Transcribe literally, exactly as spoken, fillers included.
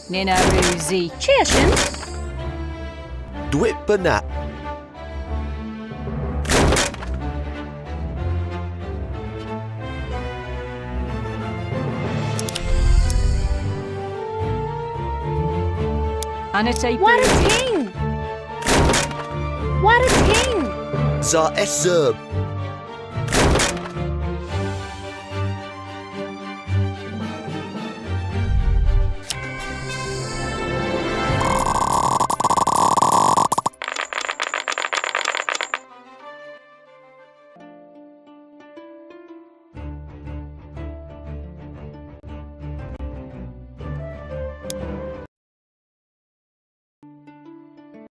Nina Ruzi. Cheershun. Dwit Banat. Anate What a Booty. ting! What a ting! Za Eserb.